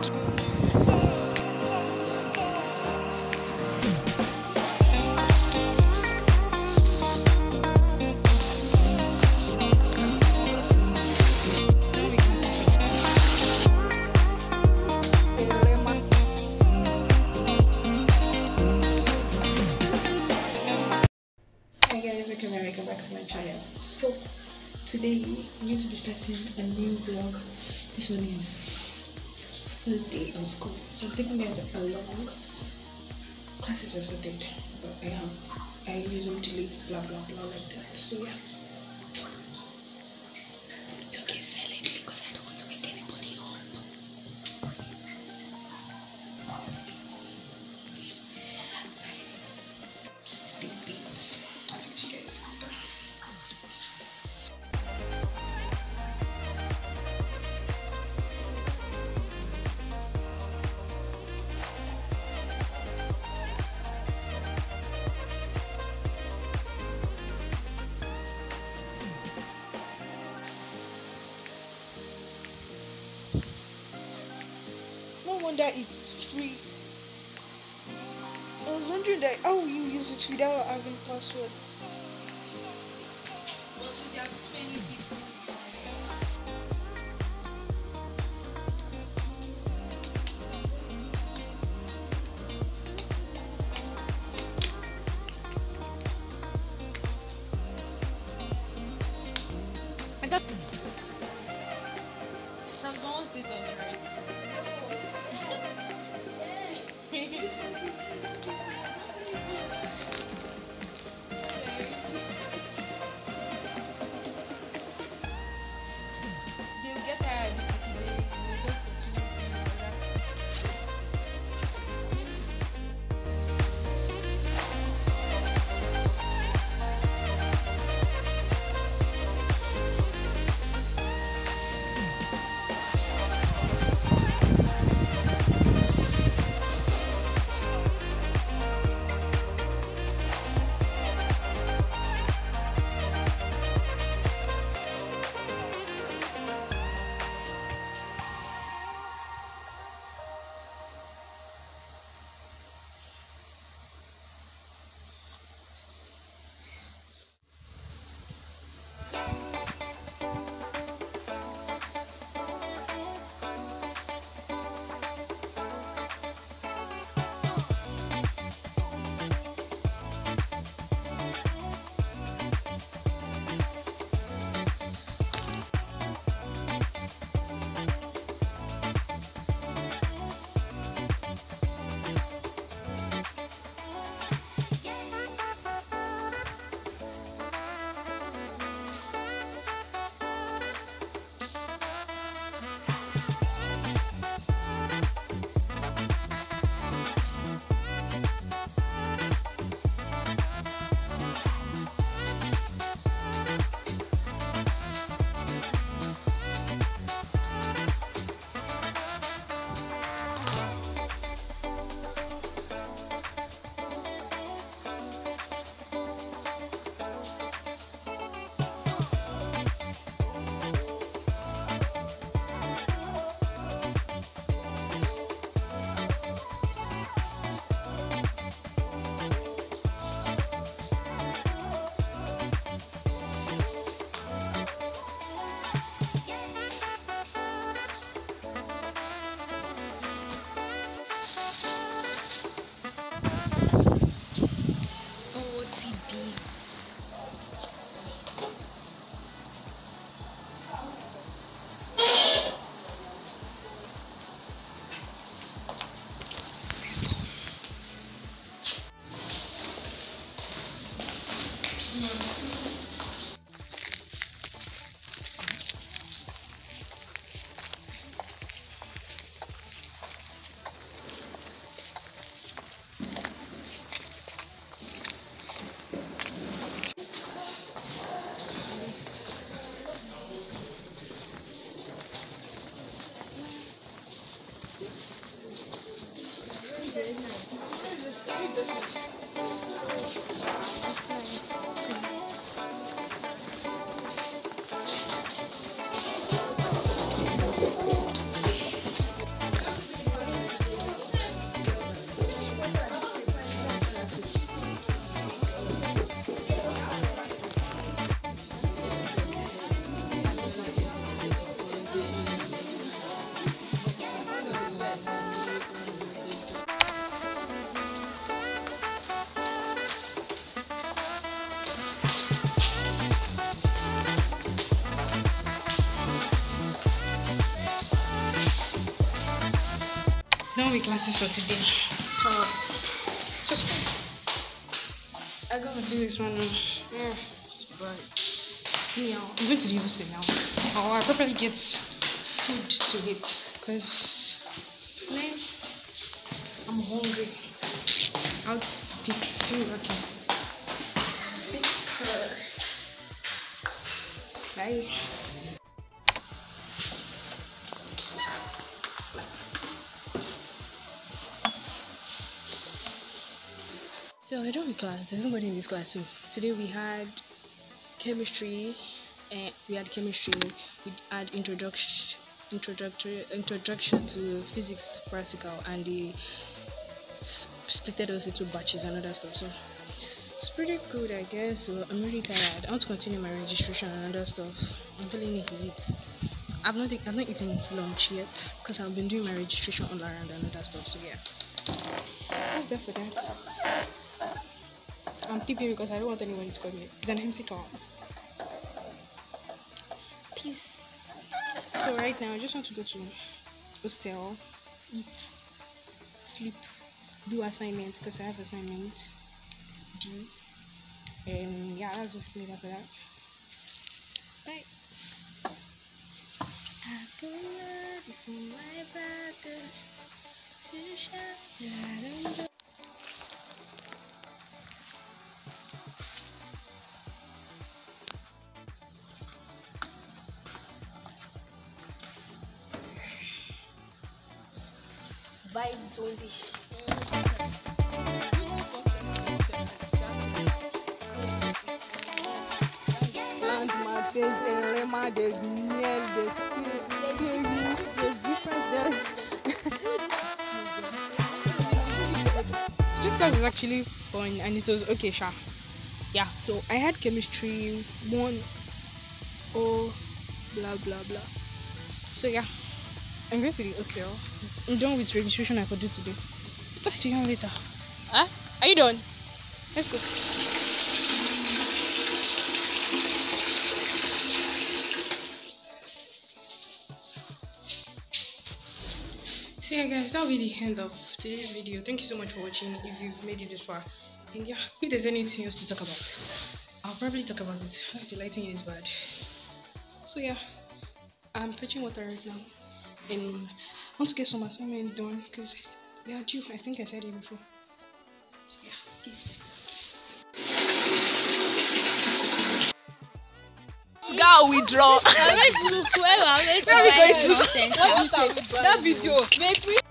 Welcome back to my channel. So today I'm going to be starting a new vlog. This one is first day of school, so I'm taking guys along. Classes are started, but I usually delete blah blah blah like that. So yeah, talking silently because I don't want to wake anybody up. Stick beats. I'll talk to you guys later. No wonder it's free. I was wondering that how will you use it without having password? I got from someone's status, right? They'll get tired if they just continue doing that. with classes for today. Just fine. I got my physics manual. Yeah, but anyhow, I'm going to the hostel now. Or I probably get food to eat because man, I'm hungry. I'll speak too. Okay. Bye. So I don't have class. There's nobody in this class. So today we had chemistry, and we had introduction to physics practical, and they splitted us into batches and other stuff. So it's pretty good, I guess. So I'm really tired. I want to continue my registration and other stuff. I'm feeling it. I've not eaten lunch yet because I've been doing my registration online and other stuff. So yeah, what's there for that? I'm keeping because I don't want anyone to call me. It's an empty class. Peace. So right now I just want to go to hostel, eat, sleep, do assignments because I have assignment due. Yeah, that's basically that for that. Bye. I do love you for my brother to share that. Vibes only. Plant my face and lemon, there's miel, there's spirit, there's difference, this class is actually fun and it was okay, sha. Yeah, so I had chemistry 1 blah blah blah. So yeah, I'm going to the hostel. I'm done with registration I could do today. I'll talk to you later. Huh? Are you done? Let's go. So yeah guys, that'll be the end of today's video. Thank you so much for watching if you've made it this far. And yeah, if there's anything else to talk about, I'll probably talk about it. The lighting is bad. So yeah, I'm fetching water right now. And I want to get some assignments done because they are due. I think I said it before. So yeah, peace. Go withdraw. That video make me